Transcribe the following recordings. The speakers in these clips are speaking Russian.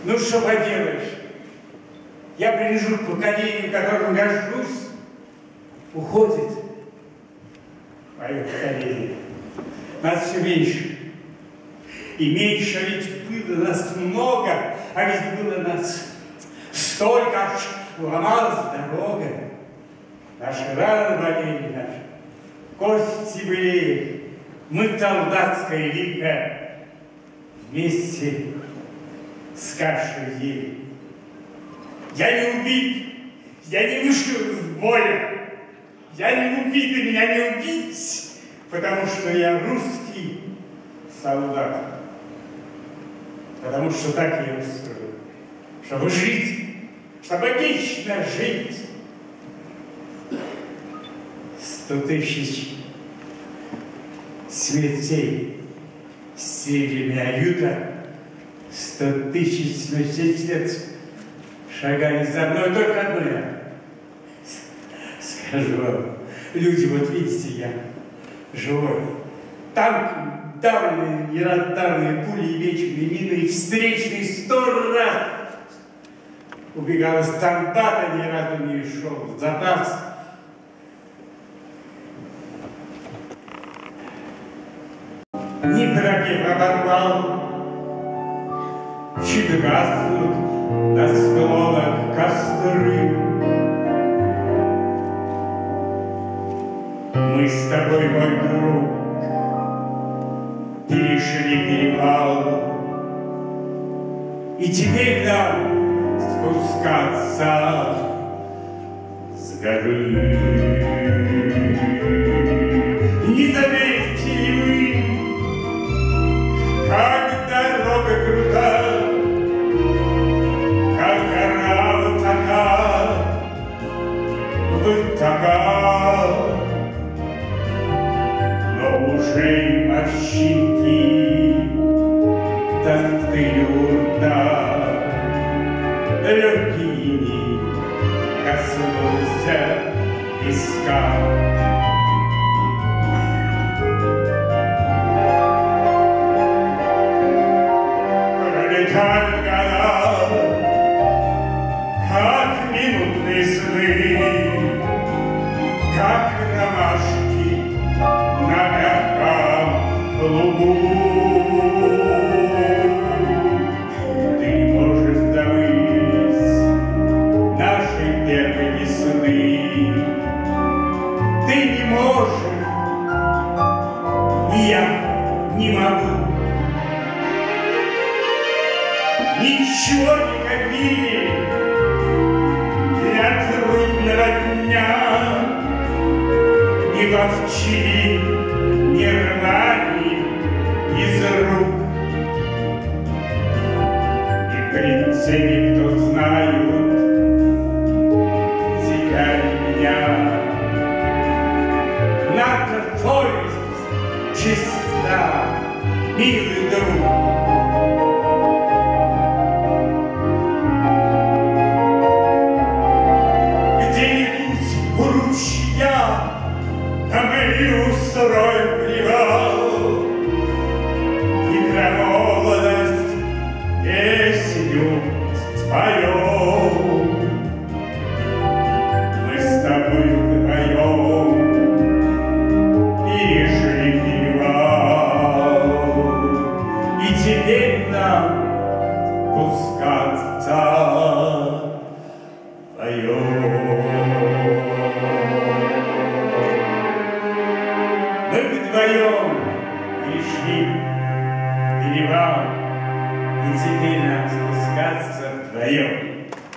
Ну, что поделаешь? Я принадлежу к поколению, которому горжусь. Уходит мое поколение. Нас все меньше. И меньше, а ведь было нас много, а ведь было нас столько, аж ломалась дорога. Наши раны болели, наши кости были. Мы солдатское лико вместе с кашей ели. Я не убит, я не вышел из боя. Я не убит, и меня не убить, потому что я русский солдат. Потому что так я устроен. Чтобы жить, чтобы вечно жить. 100 тысяч смертей стерегли меня люто. 100 тысяч смертей сердца шагали за мной, только одно я скажу вам. Люди, вот видите, я живой. Танк, давленные, нераздавленные пули и вечные мины, и встречный 100 раз убегал из комбата, ни разу не шел в запас. Ни пробег оборвал, щиты гаснут на склонах костры. Мы с тобой, мой друг, перешли перевал, и теперь нам спускаться с горы. Не заметьте ли вы, как дорога крута, как гора высока, но уже морщинки достают рта, легкий коснулся виска. Пролетали года, как минутные сны, как ромашки на мягком лугу. Ты не можешь забыть нашей первой весны. Ты не можешь, и я не могу. Ничего не копили для трудного дня, ни ловчили, ни рвали из рук. И прицели, кто знают, теряли меня. Наша совесть чиста, милый друг. Устроим привал и про молодость песню споем. Мы с тобой вдвоем перешли перевал, и теперь нам спускаться вдвоем. Мы вдвоем перешли перевал, и теперь нам спускаться вдвоем.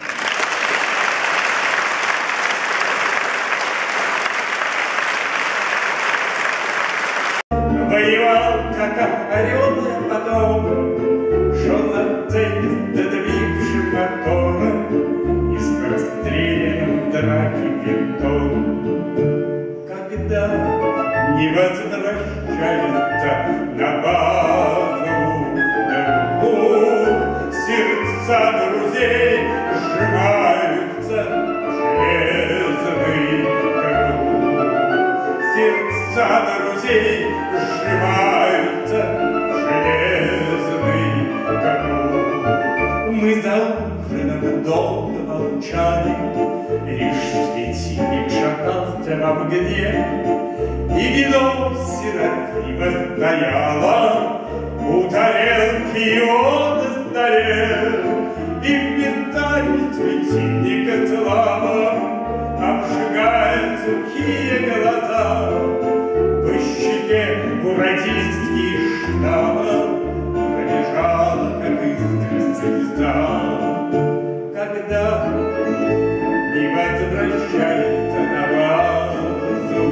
Воевал, как орел, а потом шел на цель с задвигшим мотором и с расстрелянным драки винтом. Когда не возвращается на базу друг, сердца друзей сжимаются железный круг. Сердца друзей сжимаются железный круг. мы за ужином долго молчали, лишь светильник шатался во мгле, и вино сиротливо стояло у тарелки, и он на столе, и в металле светильника слава обжигает сухие глаза. По щеке у радистки штаба пробежала, как искра звезда. Когда не возвращается на базу,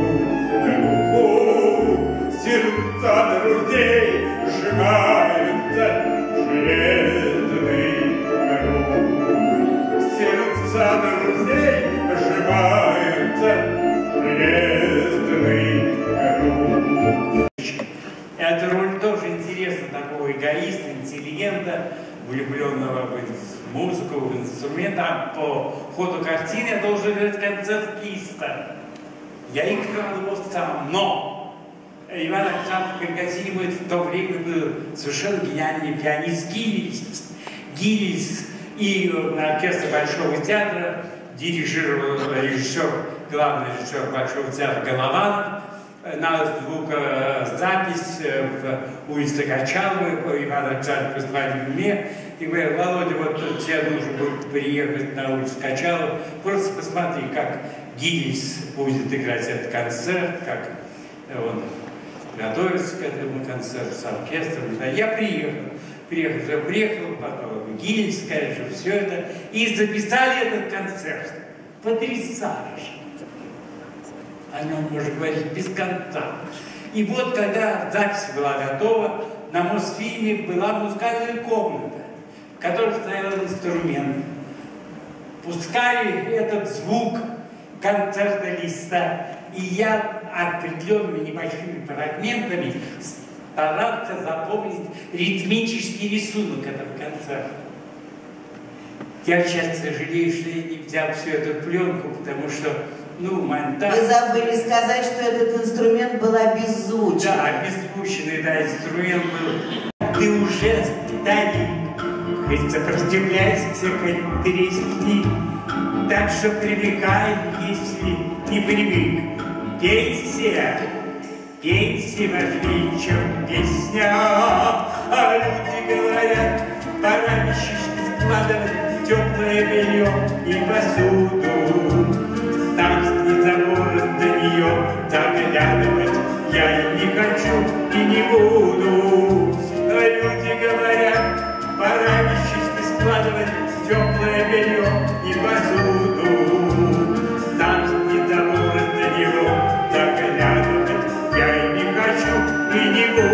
сердца друзей сжимаются железный круг. Сердца друзей сжимаются железный круг. Эта роль тоже интересна, такого эгоиста, интеллигента, влюбленного в музыку, в инструмент. А по ходу картины я должен играть концертиста. Я играл его сам, но Иван Александрович Перекосимов в то время был совершенно гениальный пианист Гиллис, и оркестр Большого театра дирижировал режиссер, главный режиссер Большого театра Голованов. На звукозапись в улице Качаловой, Иван Александрович позвали в уме и говорил: Володя, вот тебе нужно будет приехать на улицу Качалова, просто посмотри, как Гиллис будет играть этот концерт, как он готовится к этому концерту с оркестром. Да, я приехал, потом Гиллис, конечно, все это, и записали этот концерт. Потрясающе! О нем можно говорить без конца. И вот, когда запись была готова, на Мосфильме была музыкальная комната, в которой стоял инструмент. Пускали этот звук концертного листа, и я определенными небольшими фрагментами старался запомнить ритмический рисунок этого концерта. Я сейчас сожалею, что я не взял всю эту пленку, потому что монтаж... Вы забыли сказать, что этот инструмент был обеззвученный. Да, обеззвученный, да, инструмент был. Ты уже старик, хоть сопротивляйся, хоть тресни, так что привыкай, если не привык. Пейся, пейся важнее, чем песня. А люди говорят, пора вещички складывать в теплое белье и посуду. Там не заборот до нее заглядывать я и не хочу, и не буду. Но люди говорят, пора вещички складывать в теплое белье и посуду. Там не заборот до него заглядывать я и не хочу, и не буду.